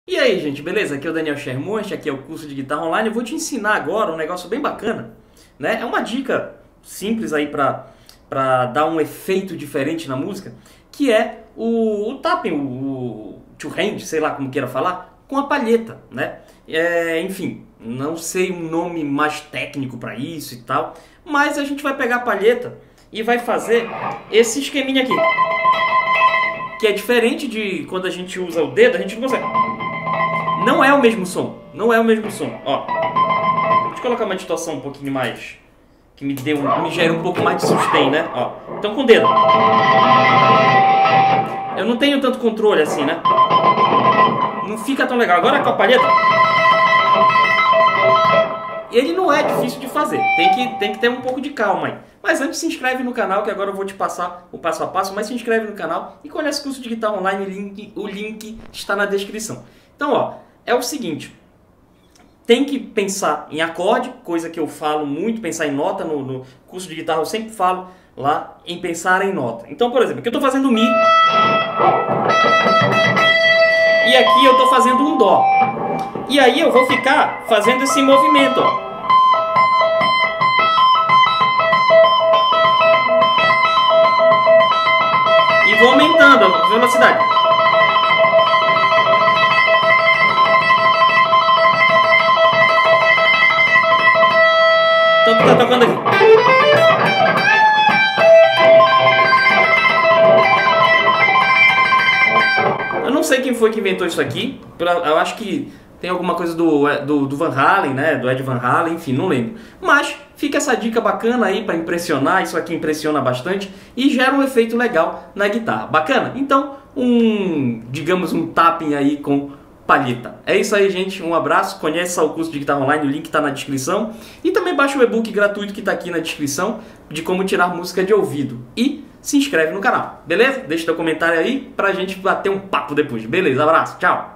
E aí, gente, beleza? Aqui é o Daniel Sherman, aqui é o curso de guitarra online. Eu vou te ensinar agora um negócio bem bacana, né? É uma dica simples aí pra dar um efeito diferente na música, que é o tapping, o two hand, sei lá como queira falar, com a palheta, né? Enfim, não sei um nome mais técnico pra isso e tal, mas a gente vai pegar a palheta e vai fazer esse esqueminha aqui, que é diferente de quando a gente usa o dedo, a gente não consegue. Não é o mesmo som, não é o mesmo som, ó. Deixa eu colocar uma distorção um pouquinho mais, que me gera um pouco mais de sustain, né? Ó. Então com o dedo. Eu não tenho tanto controle assim, né? Não fica tão legal. Agora com a palheta, ele não é difícil de fazer, tem que ter um pouco de calma aí. Mas antes se inscreve no canal, que agora eu vou te passar o passo a passo, mas se inscreve no canal e conhece o curso de guitarra online, o link está na descrição. Então, ó, é o seguinte, tem que pensar em acorde, coisa que eu falo muito, pensar em nota, no curso de guitarra eu sempre falo lá em pensar em nota. Então, por exemplo, aqui eu estou fazendo Mi, e aqui eu estou fazendo um Dó. E aí eu vou ficar fazendo esse movimento, ó. E vou aumentando a velocidade. Então tu tá tocando aqui. Eu não sei quem foi que inventou isso aqui. Eu acho que tem alguma coisa do Van Halen, né? Do Ed Van Halen, enfim, não lembro. Mas fica essa dica bacana aí para impressionar. Isso aqui impressiona bastante e gera um efeito legal na guitarra. Bacana? Então, digamos um tapping aí com palheta. É isso aí, gente. Um abraço. Conheça o curso de guitarra online, o link está na descrição. E também baixa o e-book gratuito que está aqui na descrição de como tirar música de ouvido. E se inscreve no canal, beleza? Deixa teu comentário aí pra gente bater um papo depois. Beleza? Abraço. Tchau.